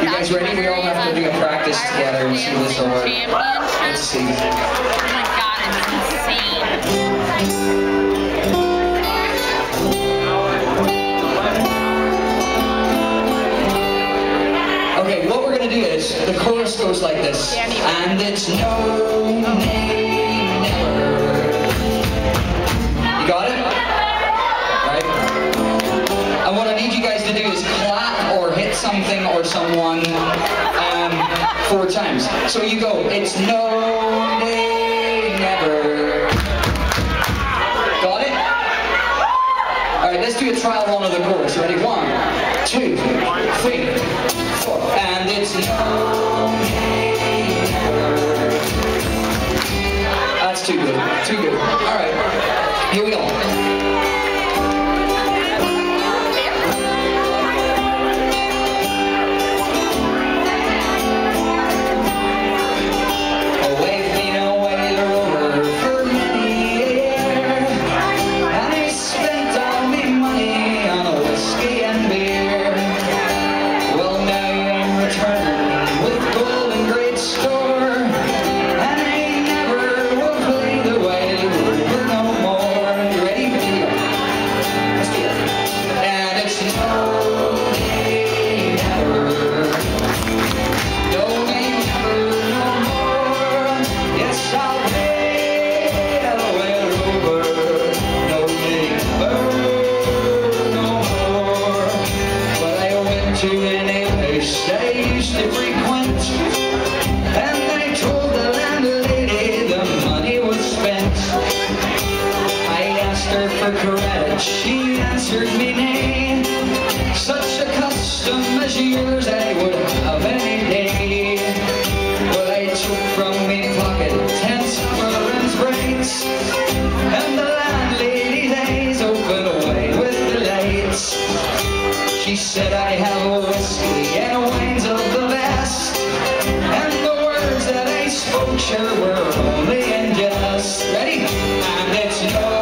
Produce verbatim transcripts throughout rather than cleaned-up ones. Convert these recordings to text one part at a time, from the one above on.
You guys ready? We all have to do a practice together and see this will work. Let's see. Oh my god, it's insane. Okay, what we're gonna do is the chorus goes like this, and it's no, nay, never. You got it? Right? And what I need you guys to do is clap or hit something or someone um, four times. So you go, it's no, nay, never. Got it? Alright, let's do a trial run of the chorus. Ready? One, two, three, four. And it's no, nay, never. That's too good. Too good. Alright, here we go. She answered me nay. Such a custom as yours I would have any day. Well, I took from me pocket ten sovereigns breaks, and the landlady's eyes opened wide with delights. She said I have a whiskey and wines of the best, and the words that I spoke sure were only in jest. Ready? And it's no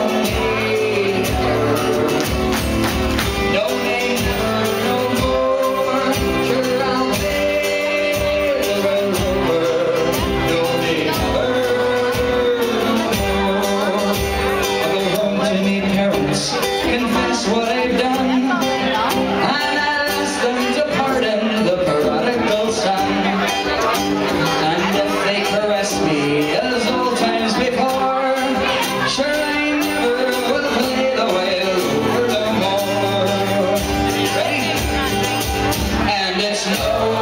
what I've done, and I ask them to pardon the prodigal son. And if they caress me as old times before, sure I never will play the whale over no more. Ready? And it's no